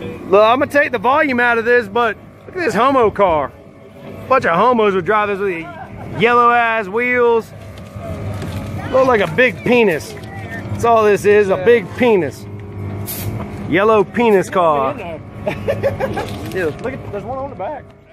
Look, I'm gonna take the volume out of this, but look at this homo car. A bunch of homos would drive this with yellow ass wheels. Look like a big penis. That's all this is, a big penis. Yellow penis car. Yeah, look at, there's one on the back.